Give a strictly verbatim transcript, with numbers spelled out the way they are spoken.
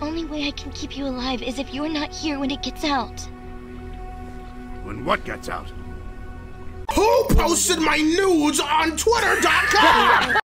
only way I can keep you alive is if you're not here when it gets out. When what gets out? Who posted my nudes on Twitter dot com?